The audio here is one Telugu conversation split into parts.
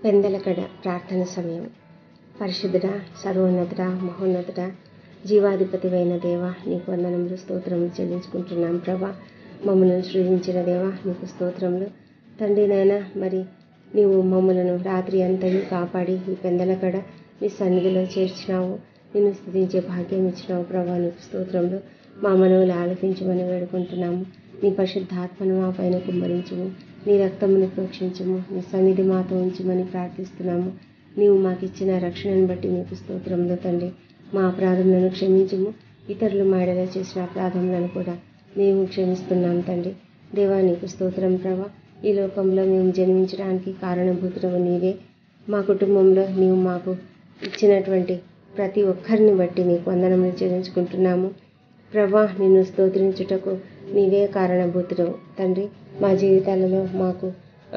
పెందలకడ ప్రార్థన సమయం. పరిశుద్ధుడా, సర్వోన్నతుడా, మహోన్నతుడా, జీవాధిపతివైన దేవ, నీకు వందనములు, స్తోత్రములు చెల్లించుకుంటున్నాం. ప్రభా, మమ్మల్ని సృజించిన దేవ, నీకు స్తోత్రములు. తండ్రి నాయన, మరి నీవు మమ్మలను రాత్రి అంతయు కాపాడి ఈ పెందలకడ నీ సన్నిధిలో చేర్చినావు. నిన్ను స్తుతించే భాగ్యం ఇచ్చినావు. ప్రభా, నీకు స్తోత్రములు. మా మనవులు ఆలకించమని వేడుకుంటున్నాము. నీ పరిశుద్ధాత్మను మా పైన కుమ్మరించుము, నీ రక్తమును ప్రోక్షించుము, నీ సన్నిధి మాతో ఉంచుమని ప్రార్థిస్తున్నాము. నీవు మాకిచ్చిన రక్షణను బట్టి నీకు స్తోత్రములు తండ్రి. మా అపరాధములను క్షమించుము, ఇతరులు మా ఎడల చేసిన అపరాధములను కూడా మేము క్షమిస్తున్నాం తండ్రి. దేవా, నీకు స్తోత్రం. ప్రభా, ఈ లోకంలో మేము జన్మించడానికి కారణభూతుడవు నీవే. మా కుటుంబంలో నీవు మాకు ఇచ్చినటువంటి ప్రతి ఒక్కరిని బట్టి నీకు వందనములు చెల్లించుకుంటున్నాము. ప్రభా, నిన్ను స్తోత్రించుటకు నీవే కారణభూతుడవు తండ్రి. మా జీవితాలలో మాకు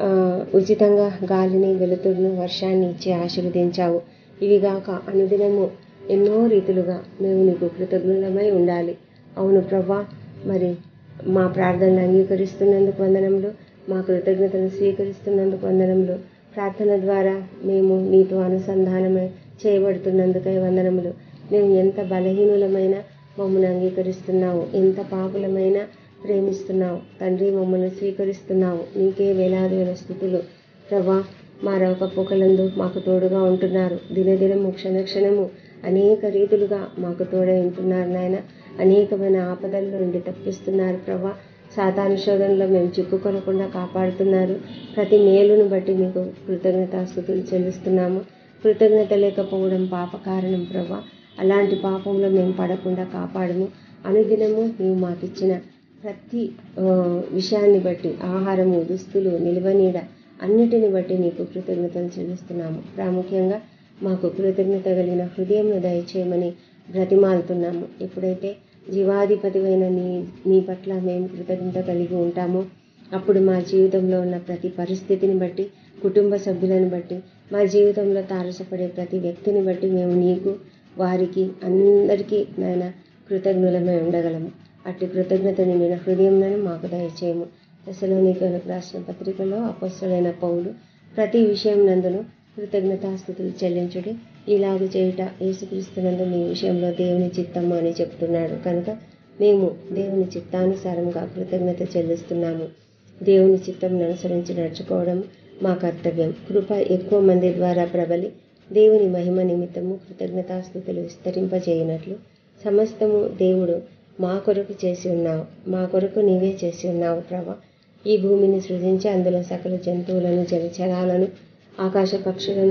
ఉచితంగా గాలిని, వెలుతురును, వర్షాన్ని ఇచ్చి ఆశీర్వదించావు. ఇవిగాక అనుదినము ఎన్నో రీతులుగా మేము నీకు కృతజ్ఞులమై ఉండాలి. అవును ప్రభా, మరి మా ప్రార్థనలు అంగీకరిస్తున్నందుకు వందనములు, మా కృతజ్ఞతను స్వీకరిస్తున్నందుకు వందనములు. ప్రార్థన ద్వారా మేము నీతో అనుసంధానమై చేయబడుతున్నందుకై వందనములు. మేము ఎంత బలహీనులమైన మమ్మల్ని అంగీకరిస్తున్నావు, ఎంత పాపులమైనా ప్రేమిస్తున్నావు తండ్రి. మమ్మల్ని స్వీకరిస్తున్నావు. నీకే వేలాది వేల స్థుతులు. ప్రభా, మా రాకపోకలందు మాకు తోడుగా ఉంటున్నారు. దినదినము క్షణక్షణము అనేక రీతులుగా మాకు తోడై ఉంటున్నారు నాయన. అనేకమైన ఆపదల్లో నుండి తప్పిస్తున్నారు ప్రభా. సాతాను శోధనలో మేము చిక్కుకొనకుండా కాపాడుతున్నారు. ప్రతి మేలును బట్టి నీకు కృతజ్ఞతాస్తుతులు చెల్లిస్తున్నాము. కృతజ్ఞత లేకపోవడం పాప కారణం ప్రభా. అలాంటి పాపంలో మేము పడకుండా కాపాడము. అనుదినము నీవు మాకిచ్చిన ప్రతి విషయాన్ని బట్టి, ఆహారము, దుస్తులు, నిల్వనీడ అన్నిటిని బట్టి నీకు కృతజ్ఞతలు చెల్లిస్తున్నాము. ప్రాముఖ్యంగా మాకు కృతజ్ఞత కలిగిన హృదయం దయచేయమని బ్రతిమాలుతున్నాము. ఎప్పుడైతే జీవాధిపతివైన నీ పట్ల మేము కృతజ్ఞత కలిగి ఉంటామో అప్పుడు మా జీవితంలో ఉన్న ప్రతి పరిస్థితిని బట్టి, కుటుంబ సభ్యులను బట్టి, మా జీవితంలో తారసపడే ప్రతి వ్యక్తిని బట్టి మేము నీకు, వారికి, అందరికీ నాయన కృతజ్ఞులమై ఉండగలము. అట్టి కృతజ్ఞత నిండిన హృదయంలను మాకు దయచేయము. తెస్సలోనికీయులకు రాసిన పత్రికలో అపొస్తలుడైన పౌలు ప్రతి విషయం నందును కృతజ్ఞతాస్తుతులు చెల్లించుడి, ఇలాగ చేయుట యేసుక్రీస్తునందు మీ విషయంలో దేవుని చిత్తము అని చెప్తున్నాడు. కనుక మేము దేవుని చిత్తానుసారంగా కృతజ్ఞత చెల్లిస్తున్నాము. దేవుని చిత్తం అనుసరించి నడుచుకోవడం మా కర్తవ్యం. కృప ఎక్కువ మంది ద్వారా ప్రబలి దేవుని మహిమ నిమిత్తము కృతజ్ఞతాస్తుతులు విస్తరింపజేయనట్లు సమస్తము దేవుడు మా కొరకు చేసి ఉన్నావు. మా కొరకు నీవే చేసి ఉన్నావు ప్రభా. ఈ భూమిని సృజించి అందులో సకల జంతువులను, జలచరాలను, ఆకాశ పక్షులను,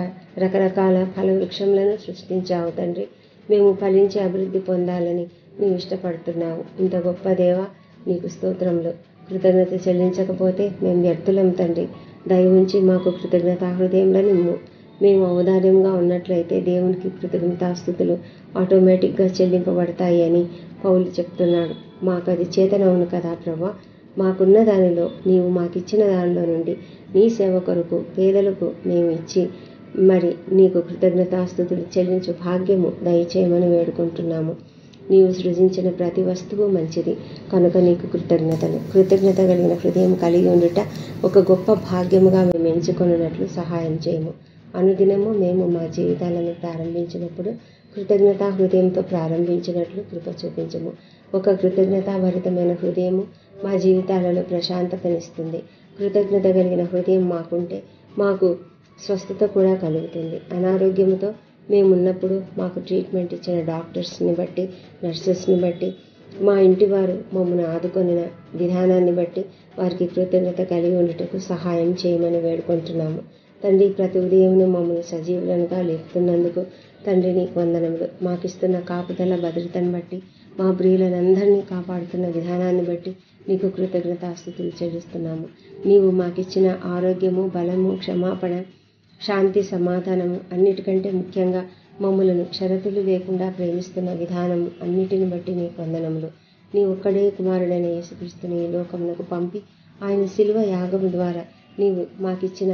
రకరకాల ఫల వృక్షములను సృష్టించావు తండ్రి. మేము ఫలించి అభివృద్ధి పొందాలని నీవు ఇష్టపడుతున్నావు. ఇంత గొప్ప దేవ, నీకు స్తోత్రములు. కృతజ్ఞత చెల్లించకపోతే మేము వ్యర్థులం తండ్రి. దయ ఉంచి మాకు కృతజ్ఞతా హృదయంలో నిమ్ము. మేము ఔదార్యంగా ఉన్నట్లయితే దేవునికి కృతజ్ఞతాస్తుతులు ఆటోమేటిక్గా చెల్లింపబడతాయి అని పౌలు చెప్తున్నాడు. మాకు అది చేతనవును కదా ప్రభా. మాకున్న దానిలో, నీవు మాకిచ్చిన దానిలో నుండి నీ సేవ కొరకు పేదలకు మేము ఇచ్చి మరి నీకు కృతజ్ఞతాస్తుతులు చెల్లించు భాగ్యము దయచేయమని వేడుకుంటున్నాము. నీవు సృజించిన ప్రతి వస్తువు మంచిది కనుక నీకు కృతజ్ఞతలు. కృతజ్ఞత కలిగిన హృదయం కలిగి ఉండుట ఒక గొప్ప భాగ్యముగా మేము ఎంచుకొనున్నట్లు సహాయం చేయము. అనుదినము మేము మా జీవితాలను ప్రారంభించినప్పుడు కృతజ్ఞతా హృదయంతో ప్రారంభించినట్లు కృప చూపించము. ఒక కృతజ్ఞతాభరితమైన హృదయము మా జీవితాలలో ప్రశాంతతనిస్తుంది. కృతజ్ఞత కలిగిన హృదయం మాకుంటే మాకు స్వస్థత కూడా కలుగుతుంది. అనారోగ్యంతో మేమున్నప్పుడు మాకు ట్రీట్మెంట్ ఇచ్చిన డాక్టర్స్ని బట్టి, నర్సెస్ని బట్టి, మా ఇంటి వారు మమ్మల్ని ఆదుకొనిన విధానాన్ని బట్టి వారికి కృతజ్ఞత కలిగి ఉండుటకు సహాయం చేయమని వేడుకుంటున్నాము తండ్రి. ప్రతి ఉదయమును మమ్మల్ని సజీవులనుగా లేపుతున్నందుకు తండ్రి నీకు వందనములు. మాకిస్తున్న కాపుదల భద్రతను బట్టి, మా ప్రియులందరినీ కాపాడుతున్న విధానాన్ని బట్టి నీకు కృతజ్ఞతాస్తుతులు చెల్లిస్తున్నాము. నీవు మాకిచ్చిన ఆరోగ్యము, బలము, క్షమాపణ, శాంతి, సమాధానము, అన్నిటికంటే ముఖ్యంగా మమ్మలను షరతులు లేకుండా ప్రేమిస్తున్న విధానము అన్నిటిని బట్టి నీకు వందనములు. నీ ఒక్కడే కుమారుడైన యేసుక్రీస్తుని ఈ లోకమునకు పంపి ఆయన శిలువ యాగము ద్వారా నీవు మాకిచ్చిన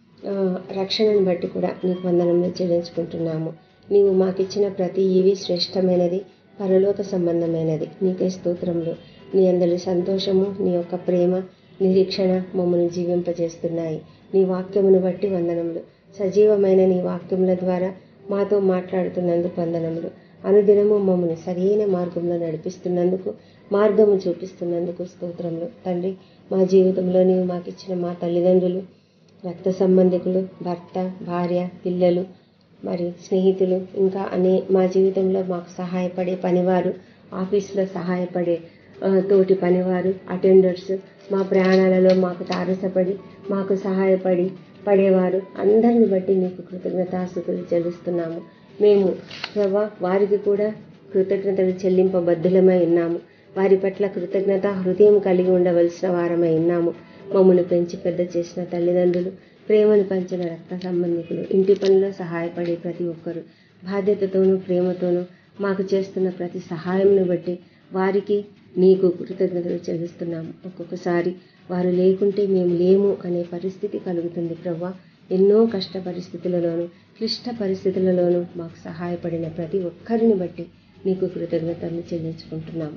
రక్షణను బట్టి కూడా నీకు వందనములు చెల్లించుకుంటున్నాము. నీవు మాకిచ్చిన ప్రతి ఈవి శ్రేష్టమైనది, పరలోక సంబంధమైనది. నీకే స్తోత్రములు. నీ అందరి సంతోషము, నీ యొక్క ప్రేమ, నిరీక్షణ మమ్మల్ని జీవింపజేస్తున్నాయి. నీ వాక్యమును బట్టి వందనములు. సజీవమైన నీ వాక్యముల ద్వారా మాతో మాట్లాడుతున్నందుకు వందనములు. అనుదినము మమ్మల్ని సరైన మార్గంలో నడిపిస్తున్నందుకు, మార్గము చూపిస్తున్నందుకు స్తోత్రములు. తండ్రి, మా జీవితంలో నీవు మాకిచ్చిన మా తల్లిదండ్రులు, రక్త సంబంధికులు, భర్త, భార్య, పిల్లలు, మరి స్నేహితులు, ఇంకా మా జీవితంలో మాకు సహాయపడే పనివారు, ఆఫీసులో సహాయపడే తోటి పనివారు, అటెండర్స్, మా ప్రయాణాలలో మాకు తారసపడి మాకు సహాయపడి పడేవారు అందరిని బట్టి నీకు కృతజ్ఞతాస్తుతులు చెల్లిస్తున్నాము. మేము ప్రభా వారికి కూడా కృతజ్ఞతలు చెల్లింపబద్ధులమై ఉన్నాము. వారి పట్ల కృతజ్ఞత హృదయం కలిగి ఉండవలసిన వారమై ఉన్నాము. మమ్మల్ని పెంచి పెద్ద చేసిన తల్లిదండ్రులు, ప్రేమను పంచిన రక్త సంబంధికులు, ఇంటి పనిలో సహాయపడే ప్రతి ఒక్కరు, బాధ్యతతోనూ ప్రేమతోనూ మాకు చేస్తున్న ప్రతి సహాయంను బట్టి వారికి నీకు కృతజ్ఞతలు చెల్లిస్తున్నాము. ఒక్కొక్కసారి వారు లేకుంటే మేము లేము అనే పరిస్థితి కలుగుతుంది ప్రభా. ఎన్నో కష్ట పరిస్థితులలోనూ, క్లిష్ట పరిస్థితులలోనూ మాకు సహాయపడిన ప్రతి ఒక్కరిని బట్టి నీకు కృతజ్ఞతలు చెల్లించుకుంటున్నాము.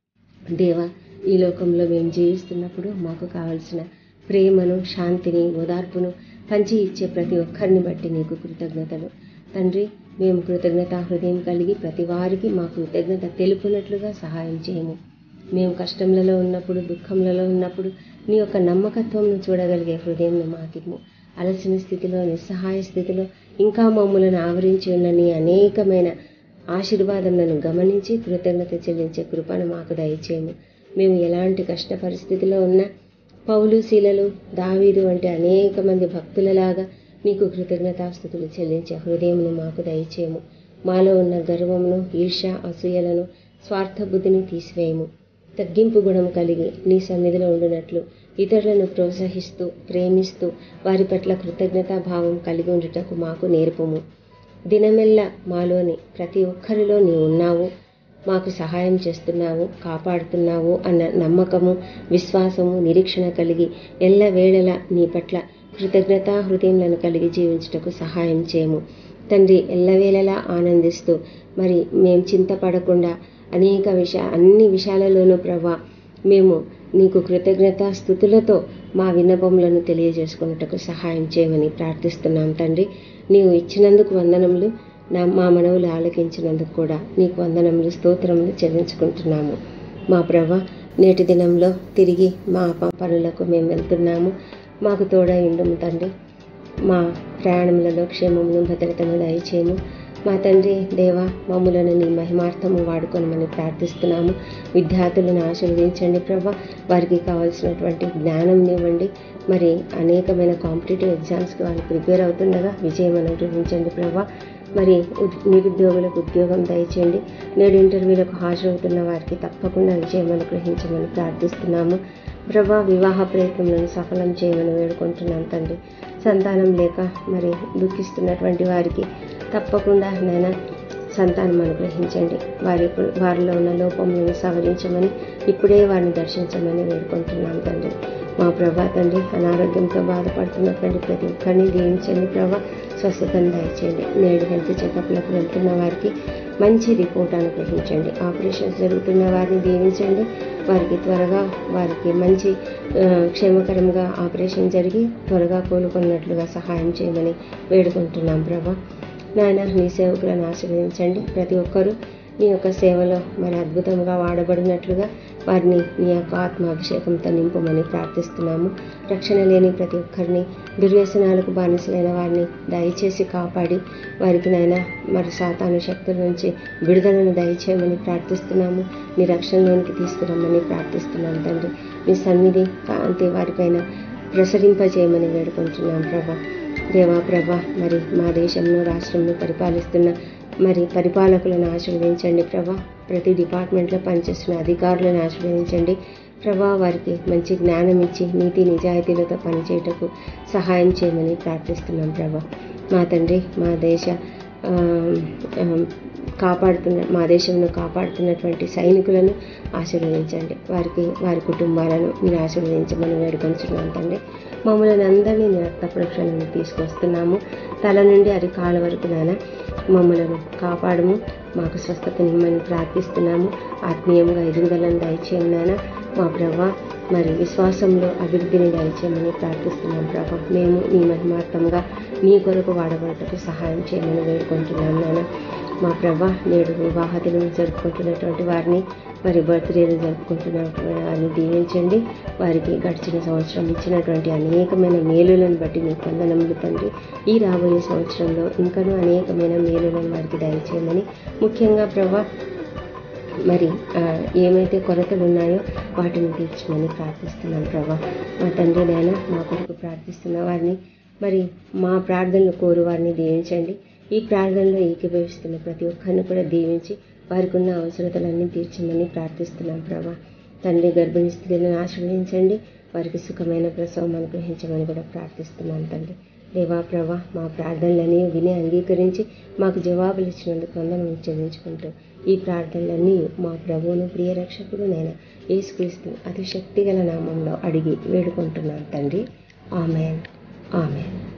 దేవా, ఈ లోకంలో మేము జీవిస్తున్నప్పుడు మాకు కావలసిన ప్రేమను, శాంతిని, ఓదార్పును పంచి ఇచ్చే ప్రతి ఒక్కరిని బట్టి నీకు కృతజ్ఞతలు. తండ్రి, మేము కృతజ్ఞత హృదయం కలిగి ప్రతి వారికి మా కృతజ్ఞత తెలుపునట్లుగా సహాయం చేయము. మేము కష్టంలలో ఉన్నప్పుడు, దుఃఖంలలో ఉన్నప్పుడు నీ యొక్క నమ్మకత్వంను చూడగలిగే హృదయంను మాకిమ్ము. అలసిన స్థితిలో, నిస్సహాయ స్థితిలో ఇంకా మమ్ములను ఆవరించి ఉన్న నీ అనేకమైన ఆశీర్వాదములను గమనించి కృతజ్ఞత చెల్లించే కృపను మాకు దయచేయము. మేము ఎలాంటి కష్ట పరిస్థితిలో ఉన్నా పౌలు, శీలలు, దావీదు వంటి అనేక మంది భక్తులలాగా నీకు కృతజ్ఞతాస్తుతులు చెల్లించే హృదయమును మాకు దయచేయము. మాలో ఉన్న గర్వమును, ఈర్ష్య, అసూయలను, స్వార్థ బుద్ధిని తీసివేయము. తగ్గింపు గుణం కలిగి నీ సన్నిధిలో ఉండునట్లు ఇతరులను ప్రోత్సహిస్తూ, ప్రేమిస్తూ వారి పట్ల కృతజ్ఞతా భావం కలిగి ఉండుటకు మాకు నేర్పుము. దినమెల్లా మాలోని ప్రతి ఒక్కరిలో నీ ఉన్నావు, మాకు సహాయం చేస్తున్నావు, కాపాడుతున్నావు అన్న నమ్మకము, విశ్వాసము, నిరీక్షణ కలిగి ఎల్లవేళలా నీ పట్ల కృతజ్ఞతా హృదయంలను కలిగి జీవించుటకు సహాయం చేయము. తండ్రి, ఎల్లవేళలా ఆనందిస్తూ మరి మేము చింతపడకుండా అన్ని విషయాలలోనూ ప్రభా మేము నీకు కృతజ్ఞతా స్తుతులతో మా విన్నపములను తెలియజేసుకున్నటకు సహాయం చేయమని ప్రార్థిస్తున్నాం. తండ్రి, నీవు ఇచ్చినందుకు వందనములు, మా మనవులు ఆలకించినందుకు కూడా నీకు వందనములు, స్తోత్రములు చెల్లించుకుంటున్నాము. మా ప్రభా, నేటి దినంలో తిరిగి మా పనులకు మేము వెళ్తున్నాము. మాకు తోడై ఉండుము తండ్రి. మా ప్రయాణములలో క్షేమమును, భద్రతను దయచేయము. మా తండ్రి దేవా, మమ్ములను నీ మహిమార్థము వాడుకొనమని ప్రార్థిస్తున్నాము. విద్యార్థులను ఆశీర్వదించండి ప్రభా. వారికి కావాల్సినటువంటి జ్ఞానం ఇవ్వండి. మరి అనేకమైన కాంపిటేటివ్ ఎగ్జామ్స్కి వాళ్ళు ప్రిపేర్ అవుతుండగా విజయం అనుగ్రహించండి ప్రభా. మరి నిరుద్యోగులకు ఉద్యోగం దయచేయండి. నేడు ఇంటర్వ్యూలకు హాజరవుతున్న వారికి తప్పకుండా విజయం అనుగ్రహించమని ప్రార్థిస్తున్నాము ప్రభా. వివాహ ప్రయత్నములను సఫలం చేయమని వేడుకుంటున్నాం తండ్రి. సంతానం లేక మరి దుఃఖిస్తున్నటువంటి వారికి తప్పకుండా నైనా సంతానం అనుగ్రహించండి. వారిలో ఉన్న లోపములను సవరించమని, ఇప్పుడే వారిని దర్శించమని వేడుకుంటున్నాం తండ్రి. మా ప్రభా తండ్రి, అనారోగ్యంతో బాధపడుతున్నటువంటి ప్రతి ఒక్కరిని దీవించండి ప్రభా. స్వస్థతను దయచేయండి. నేడు హెల్త్ చెకప్లకు వెళ్తున్న వారికి మంచి రిపోర్ట్ అనుగ్రహించండి. ఆపరేషన్స్ జరుగుతున్న వారిని దీవించండి. వారికి మంచి క్షేమకరంగా ఆపరేషన్ జరిగి త్వరగా కోలుకున్నట్లుగా సహాయం చేయమని వేడుకుంటున్నాం ప్రభా. నాయన, నీ సేవకులను ఆశీర్వదించండి. ప్రతి ఒక్కరూ నీ యొక్క సేవలో మరి అద్భుతంగా వాడబడినట్లుగా వారిని నీ యొక్క ఆత్మాభిషేకంతో నింపమని ప్రార్థిస్తున్నాము. రక్షణ లేని ప్రతి ఒక్కరిని, దుర్వ్యసనాలకు బానిసలైన వారిని దయచేసి కాపాడి వారికి నైనా మరి సాతాను శక్తుల నుంచి విడుదలను దయచేయమని ప్రార్థిస్తున్నాము. నీ రక్షణలోనికి తీసుకురమ్మని ప్రార్థిస్తున్నాం తండ్రి. నీ సన్నిధి కాంతి వారిపైన ప్రసరింపజేయమని వేడుకుంటున్నాం ప్రభా. దేవా ప్రభా, మరి మా దేశంలో, రాష్ట్రంలో పరిపాలిస్తున్న మరి పరిపాలకులను ఆశీర్వదించండి ప్రభా. ప్రతి డిపార్ట్మెంట్లో పనిచేస్తున్న అధికారులను ఆశీర్వదించండి ప్రభా. వారికి మంచి జ్ఞానం ఇచ్చి నీతి నిజాయితీలతో పనిచేయటకు సహాయం చేయమని ప్రార్థిస్తున్నాం ప్రభా. మా తండ్రి, మా దేశంలో కాపాడుతున్నటువంటి సైనికులను ఆశీర్వదించండి. వారి కుటుంబాలను మీరు ఆశీర్వదించమని వేడుకొంచున్నాం తండ్రి. మమ్మల్ని అందరినీ నీ రక్త ప్రోక్షణను తీసుకొస్తున్నాము. తల నుండి అరికాల వరకు నాన్న మమ్మలను కాపాడము. మాకు స్వస్థతనిమ్మని ప్రార్థిస్తున్నాము. ఆత్మీయంగా ఎదుగుదలను దయచేయండి నాన్న. మా ప్రభా మరి విశ్వాసంలో అభివృద్ధిని దయచేయమని ప్రార్థిస్తున్నాం ప్రభా. మేము నీ మహిమార్థంగా నీ కొరకు వాడబడటకు సహాయం చేయమని వేడుకుంటున్నాం నాన్న. మా ప్రభా నేడు వివాహ దినం జరుపుకుంటున్నటువంటి వారిని, మరి బర్త్డేలు జరుపుకుంటున్న వారిని దీవించండి. వారికి గడిచిన సంవత్సరం ఇచ్చినటువంటి అనేకమైన మేలులను బట్టి నీకు వందనములు తండ్రి. ఈ రాబోయే సంవత్సరంలో ఇంకనూ అనేకమైన మేలులను వారికి దయచేయమని, ముఖ్యంగా ప్రభా మరి ఏమైతే కొరతలు ఉన్నాయో వాటిని తీర్చమని ప్రార్థిస్తున్నాం ప్రభా. మా తండ్రి నాయన మా కొరకు ప్రార్థిస్తున్న వారిని, మరి మా ప్రార్థనలు కోరు వారిని దీవించండి. ఈ ప్రార్థనలో ఏకీభవిస్తున్న ప్రతి ఒక్కరిని కూడా దీవించి వారికి ఉన్న అవసరతలన్నీ తీర్చమని ప్రార్థిస్తున్నాం ప్రభా. తండ్రి గర్భిణీ స్త్రీలను ఆశీర్వదించండి, వారికి సుఖమైన ప్రసవం అనుగ్రహించమని కూడా ప్రార్థిస్తున్నాం తండ్రి. దేవా ప్రభా మా ప్రార్థనలన్నీ విని అంగీకరించి మాకు జవాబులు ఇచ్చినందుకు వందనములు చెల్లించుకుంటూ ఈ ప్రార్థనలన్నీ మా ప్రభువును ప్రియ రక్షకుడు నేను యేసుక్రీస్తు అతి శక్తిగల నామంలో అడిగి వేడుకుంటున్నాను తండ్రి. ఆమెన్. ఆమెన్.